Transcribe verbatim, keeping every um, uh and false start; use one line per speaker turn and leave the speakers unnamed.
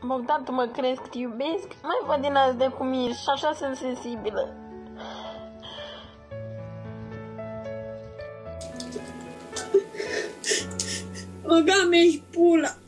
Bogdan, tu mă crezi că te iubesc? Mai văd din azi de cum ești și așa sunt sensibilă.
Bogdan, mi-ești pula.